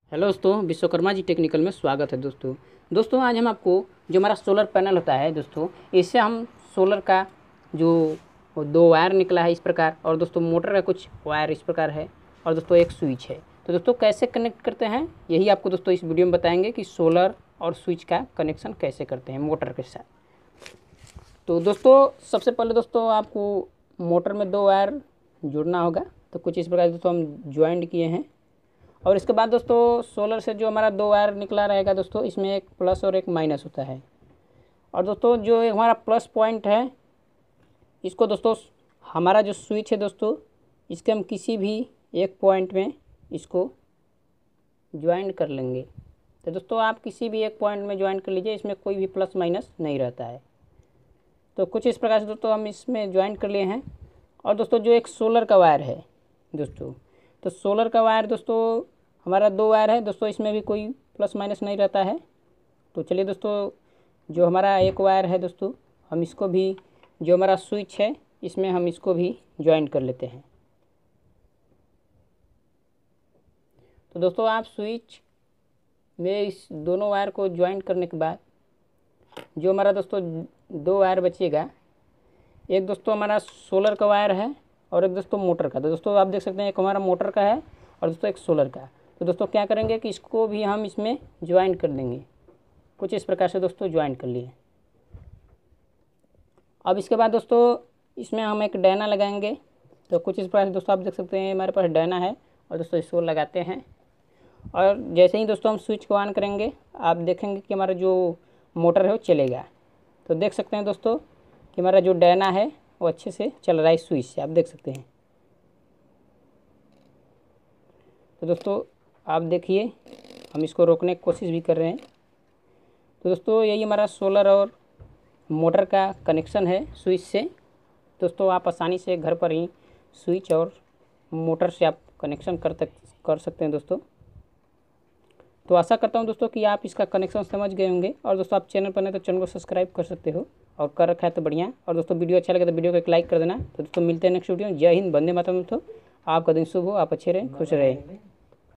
Hello दोस्तों, Vishwakarma ji technical में स्वागत है। दोस्तों आज हम आपको जो हमारा सोलर पैनल होता है दोस्तों, इससे हम सोलर का जो दो वायर निकला है इस प्रकार, और दोस्तों मोटर का कुछ वायर इस प्रकार है, और दोस्तों एक स्विच है। तो दोस्तों कैसे कनेक्ट करते हैं यही आपको दोस्तों इस वीडियो में बताएंगे कि सोलर और स्विच का कनेक्शन कैसे करते हैं मोटर के साथ। तो दोस्तों सबसे पहले दोस्तों आपको मोटर में दो वायर जुड़ना होगा। तो कुछ इस प्रकार दोस्तों हम ज्वाइंट किए हैं, और इसके बाद दोस्तों सोलर से जो हमारा दो वायर निकला रहेगा दोस्तों, इसमें एक प्लस और एक माइनस होता है। और दोस्तों जो हमारा प्लस पॉइंट है, इसको दोस्तों हमारा जो स्विच है दोस्तों, इसके हम किसी भी एक पॉइंट में इसको ज्वाइन कर लेंगे। तो दोस्तों आप किसी भी एक पॉइंट में ज्वाइन कर लीजिए, इसमें कोई भी प्लस माइनस नहीं रहता है। तो कुछ इस प्रकार से दोस्तों हम इसमें ज्वाइन कर लिए हैं। और दोस्तों जो एक सोलर का वायर है दोस्तों, तो सोलर का वायर दोस्तों हमारा दो वायर है दोस्तों, इसमें भी कोई प्लस माइनस नहीं रहता है। तो चलिए दोस्तों जो हमारा एक वायर है दोस्तों, हम इसको भी, जो हमारा स्विच है इसमें हम इसको भी ज्वाइन कर लेते हैं। तो दोस्तों आप स्विच में इस दोनों वायर को ज्वाइन करने के बाद जो हमारा दोस्तों दो वायर बचेगा, एक दोस्तों हमारा सोलर का वायर है और एक दोस्तों मोटर का। तो दोस्तों आप देख सकते हैं एक हमारा मोटर का है और दोस्तों एक सोलर का। तो दोस्तों क्या करेंगे कि इसको भी हम इसमें ज्वाइन कर देंगे। कुछ इस प्रकार से दोस्तों ज्वाइन कर लिए। अब इसके बाद दोस्तों इसमें हम एक डायना लगाएंगे। तो कुछ इस प्रकार से दोस्तों आप देख सकते हैं हमारे पास डायना है, और दोस्तों इसको लगाते हैं। और जैसे ही दोस्तों हम स्विच को ऑन करेंगे, आप देखेंगे कि हमारा जो मोटर है वो चलेगा। तो देख सकते हैं दोस्तों कि हमारा जो डायना है वो अच्छे से चल रहा है स्विच से, आप देख सकते हैं। तो दोस्तों आप देखिए, हम इसको रोकने की कोशिश भी कर रहे हैं। तो दोस्तों यही हमारा सोलर और मोटर का कनेक्शन है स्विच से। दोस्तों आप आसानी से घर पर ही स्विच और मोटर से आप कनेक्शन कर सकते हैं दोस्तों। तो आशा करता हूं दोस्तों कि आप इसका कनेक्शन समझ गए होंगे। और दोस्तों आप चैनल पर नहीं तो चैनल को सब्सक्राइब कर सकते हो, और कर रखा है तो बढ़िया। और दोस्तों वीडियो अच्छा लगे तो वीडियो को एक लाइक कर देना। तो दोस्तों मिलते हैं नेक्स्ट वीडियो। जय हिंद, वंदे मातरम। दोस्तों आपका दिन शुभ हो, आप अच्छे रहें, खुश रहें।